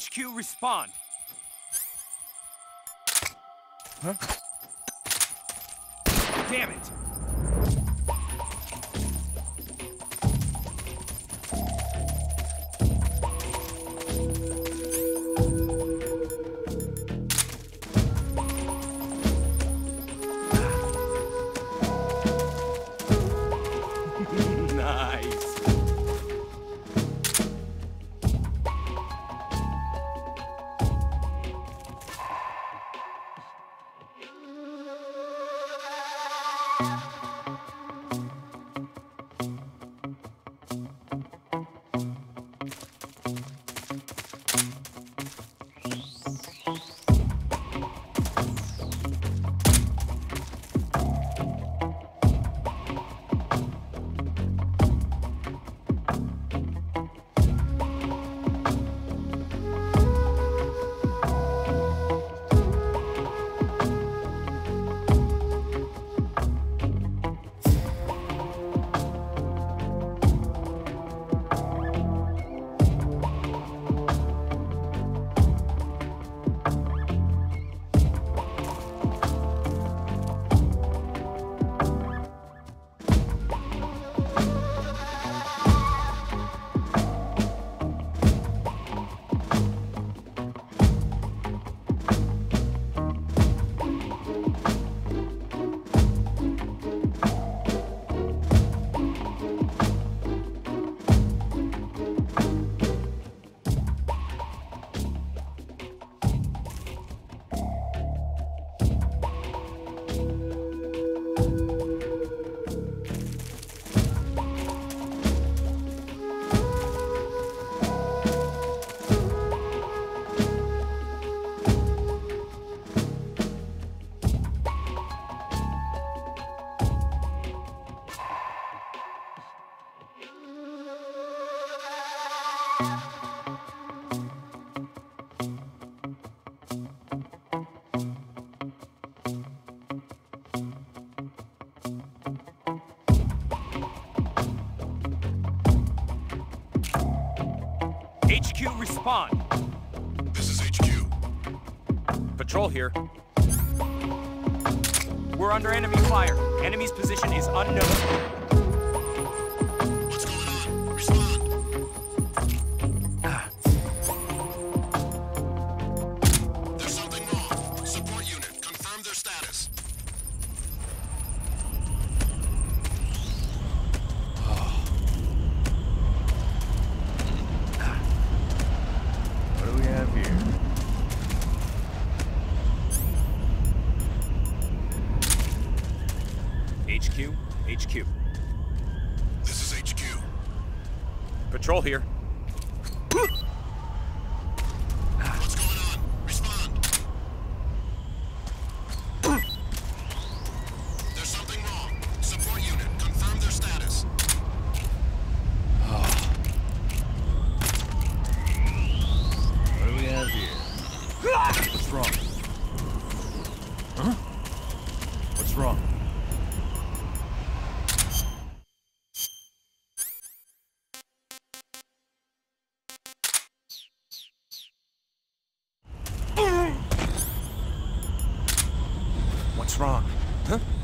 HQ, respond. Huh? Damn it! Nice. HQ, respond. This is HQ. Patrol here. We're under enemy fire. Enemy's position is unknown. What's going on? Respond. There's something wrong. Support unit, confirm their status. What do we have here? HQ, HQ. This is HQ. Patrol here. What's going on? Respond. There's something wrong. Support unit, confirm their status. What do we have here? What's wrong? Huh? What's wrong? What's wrong? Huh?